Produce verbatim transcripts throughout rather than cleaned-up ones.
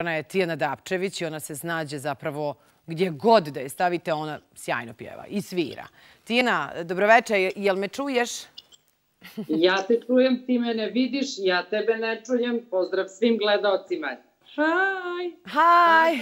Ona je Tijana Dapčević i ona se snađe zapravo gdje god da je stavite, ona sjajno pjeva i svira. Tijana, dobroveče, jel me čuješ? Ja te čujem, ti mene vidiš, ja tebe ne čujem. Pozdrav svim gledalcima. Haj! Haj!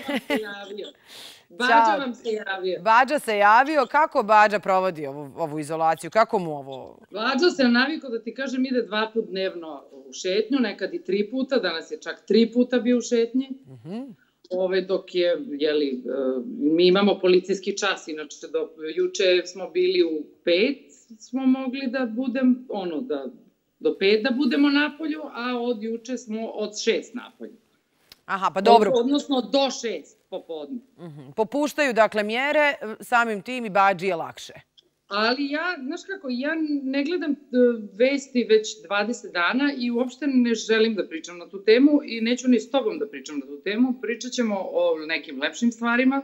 Bađa vam se javio. Bađa se javio. Kako Bađa provodi ovu, ovu izolaciju? Kako mu ovo? Bađa se navikao da ti kažem ide dva put dnevno u šetnju, nekad i tri puta, danas je čak tri puta bio u šetnji. Uh-huh. Ove dok je, jeli, mi imamo policijski čas, inače do juče smo bili u pet, smo mogli da budem, ono, da do pet da budemo napolju, a od juče smo od šest napolju. Aha, pa dobro. Odnosno do šest popodne. Uh-huh. Popuštaju, dakle, mjere, samim tim i Bađi je lakše. Ali ja, znaš kako, ja ne gledam vesti već dvadeset dana i uopšte ne želim da pričam na tu temu i neću ni s tobom da pričam na tu temu. Pričat ćemo o nekim lepšim stvarima.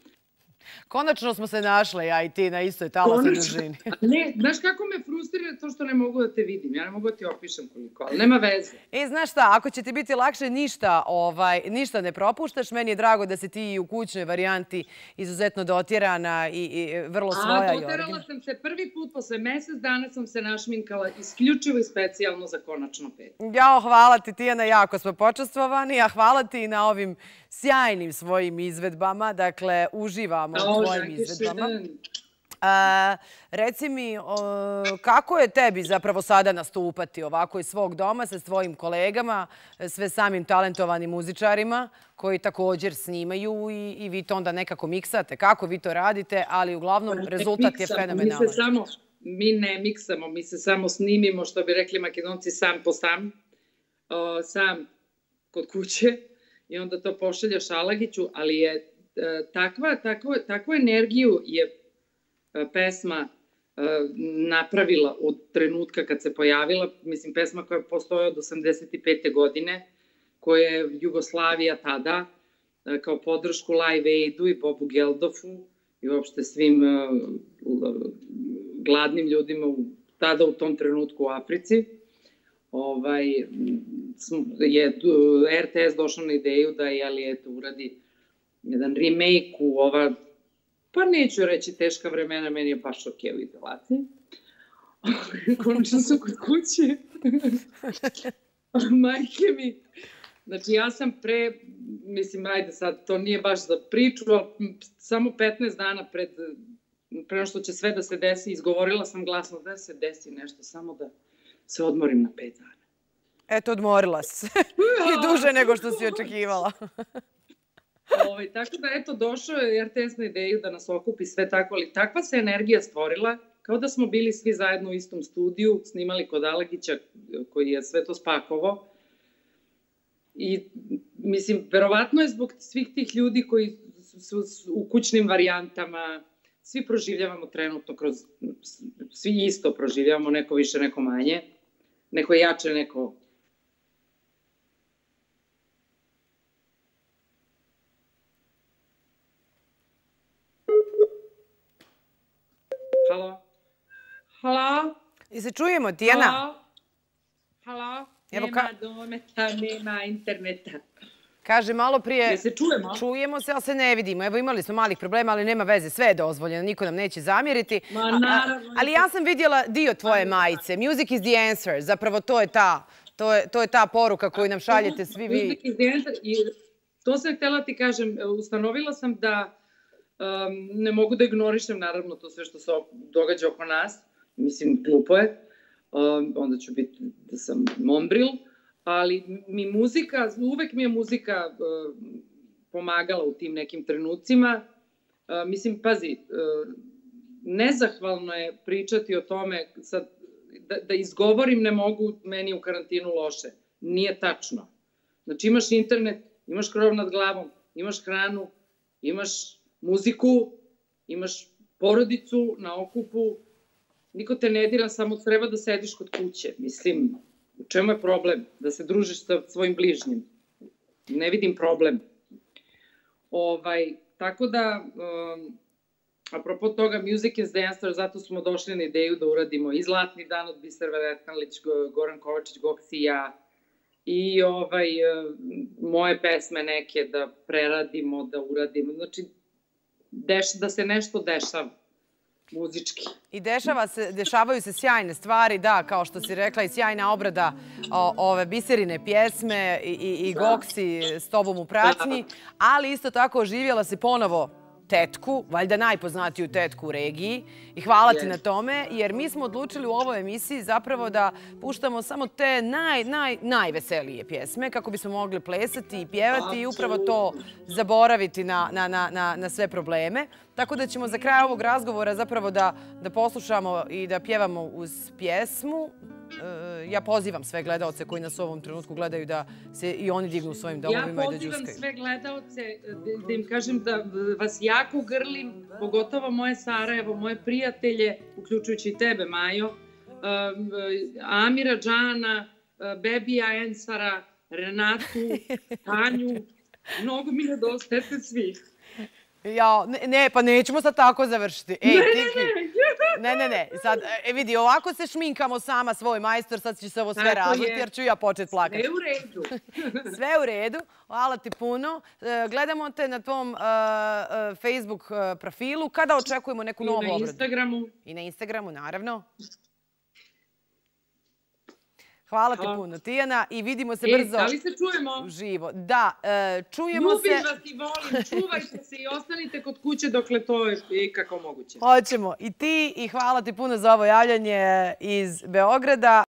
Konačno smo se našle, ja i ti, na istoj talasnoj dužini. Ne, znaš kako me frustrira to što ne mogu da te vidim. Ja ne mogu da ti opišem koliko, ali nema veze. E, znaš šta, ako će ti biti lakše, ništa, ovaj, ništa ne propuštaš. Meni je drago da si ti u kućnoj varijanti izuzetno dotjerana i, i vrlo svoja. A, dotjerala sam se prvi put, posle mesec dana sam se našminkala isključivo i specijalno za konačno pet. Jao, hvala ti, Tijana, jako smo počastvovani, a hvala ti i na ovim sjajnim svojim izvedbama. Dakle, uživamo u tvojim izvedbama. A, reci mi, o, kako je tebi zapravo sada nastupati ovako iz svog doma sa svojim kolegama, sve samim talentovanim muzičarima koji također snimaju i, i vi to onda nekako miksate? Kako vi to radite? Ali uglavnom rezultat je fenomenalan. Mi se samo, mi ne miksamo, mi se samo snimimo, što bi rekli Makedonci, sam po sam, o, sam kod kuće i onda to pošaljaš Alagiću, ali je takva, takva, takvu energiju je pesma napravila od trenutka kad se pojavila. Mislim, pesma koja postoje od osamdeset pete godine, koja je Jugoslavija tada, kao podršku Live Aidu i Bobu Geldofu i uopšte svim gladnim ljudima u, tada u tom trenutku u Africi. Ovaj, je R T S došao na ideju da je, eto, uradi jedan remake u ova, pa neću reći teška vremena, meni je baš okej u izolaciji. Konačno sam kod kuće. Majke mi. Znači, ja sam pre, mislim, ajde sad, to nije baš za priču, ali samo petnaest dana pred, pre što će sve da se desi, izgovorila sam glasno da se desi nešto, samo da se odmorim na pet dana. Eto, odmorila si. I duže nego što si očekivala. Ovaj, tako da, eto, došao je R T S na ideju da nas okupi sve tako, ali takva se energija stvorila, kao da smo bili svi zajedno u istom studiju, snimali kod Alagića, koji je sve to spakovao. I, mislim, verovatno je zbog svih tih ljudi koji su u kućnim varijantama, svi proživljavamo trenutno kroz, svi isto proživljavamo, neko više, neko manje, neko jače, neko... Halo? Halo? I se čujemo, Tijana? Halo? Halo? Evo nema ka... dometa, nema interneta. Kaže, malo prije... Je se čujemo? Čujemo se, ali se ne vidimo. Evo, imali smo malih problema, ali nema veze. Sve je dozvoljeno, niko nam neće zamjeriti. Ma, naravno. Ali ja sam vidjela dio tvoje majice. Music is the answer. Zapravo, to je ta, to je, to je ta poruka koju nam šaljete svi vi. Music is the answer. I to sam htjela ti kažem. Ustanovila sam da um, ne mogu da ignorišem, naravno, to sve što se događa oko nas. Mislim, glupo je. Um, onda ću biti da sam mombril. Ali mi muzika, uvek mi je muzika uh, pomagala u tim nekim trenucima. Uh, mislim, pazi, uh, nezahvalno je pričati o tome, sad, da, da izgovorim ne mogu, meni u karantinu loše. Nije tačno. Znači imaš internet, imaš krov nad glavom, imaš hranu, imaš muziku, imaš porodicu na okupu, niko te ne dira, samo treba da sediš kod kuće. Mislim, u čemu je problem? Da se družiš sa svojim bližnjim. Ne vidim problem. Ovaj, tako da, um, apropo toga, Music is the answer, zato smo došli na ideju da uradimo i Zlatni dan od Biser Veretnalić, Goran Kovačić, Goksi i ja, i ovaj, moje pesme neke da preradimo, da uradimo. Znači, da se nešto dešava muzički. I dešava se, dešavaju se sjajne stvari, da, kao što si rekla, i sjajna obrada ove Biserine pjesme i Goksi s tobom u pratnji, ali isto tako oživjela se ponovo tetku, valjda najpoznatiju tetku u regiji, i hvala ti na tome, jer mi smo odlučili u ovoj emisiji zapravo da puštamo samo te naj, naj, najveselije pjesme kako bismo mogli plesati i pjevati i upravo to zaboraviti na, na, na, na sve probleme. Tako da ćemo za kraj ovog razgovora zapravo da, da poslušamo i da pjevamo uz pjesmu. Ja pozivam sve gledalce koji nas u ovom trenutku gledaju da se i oni dignu u svojim domovima i da džuskaju. Ja pozivam sve gledalce da im kažem da vas jako grlim, pogotovo moje Sarajevo, moje prijatelje, uključujući i tebe, Majo, Amira Džana, Bebija Ensara, Renatu, Tanju, mnogo mi nedostajete svih. Ja, ne, pa nećemo sad tako završiti. Ej, Tiki. Ne, ne, ne. Sad, vidi, ovako se šminkamo sama, svoj majstor, sad će se ovo sve razliti, jer ću ja početi plakati. Sve u redu. Sve u redu. Hvala ti puno. Gledamo te na tvom Facebook profilu. Kada očekujemo neku novu obradu? I na Instagramu. I na Instagramu, naravno. Hvala ti puno, Tijana, i vidimo se brzo. Da li se čujemo? Živo. Da, čujemo se. Ljubim vas i volim, čuvajte se i ostanite kod kuće dokle to je kako moguće. Hoćemo. I ti, i hvala ti puno za ovo javljanje iz Beograda.